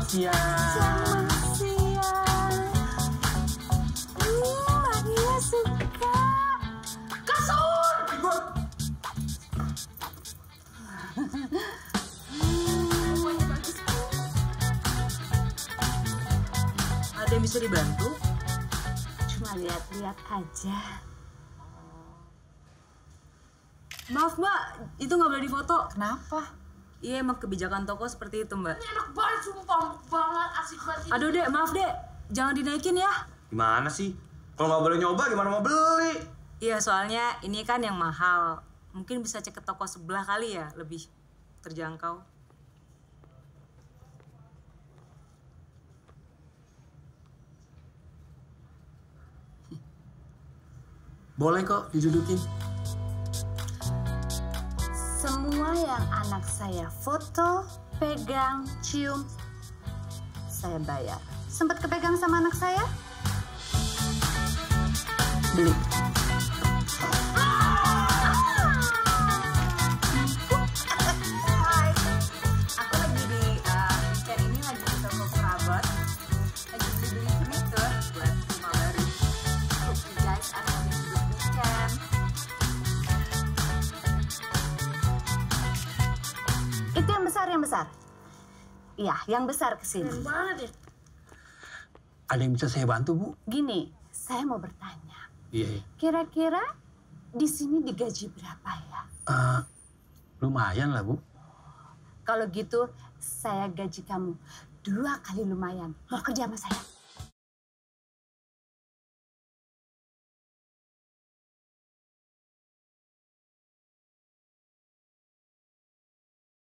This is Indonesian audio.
siang. Selamat siang. Maria suka. Kasur! Ada yang bisa dibantu? Cuma lihat-lihat aja. Maaf mbak, itu nggak boleh difoto. Kenapa? Iya emang kebijakan toko seperti itu mbak. Enak banget, sumpah banget, asik banget. Aduh dek, maaf dek, jangan dinaikin ya. Gimana sih? Kalau nggak boleh nyoba, gimana mau beli? Iya soalnya ini kan yang mahal. Mungkin bisa cek ke toko sebelah kali ya, lebih terjangkau. Boleh kok didudukin. Semua yang anak saya foto, pegang, cium, saya bayar. Sempat kepegang sama anak saya? Beli. Hai, aku lagi di weekend ini lagi di toko kerabat. Lagi beli furnitur buat rumah baru. Hope you guys are having a good weekend. Itu yang besar, yang besar. Iya, yang besar kesini. Keren banget ya. Ada yang bisa saya bantu, Bu? Gini, saya mau bertanya. Iya. Kira-kira di sini digaji berapa ya? Lumayan lah, Bu. Kalau gitu, saya gaji kamu 2 kali lumayan. Mau kerja sama saya?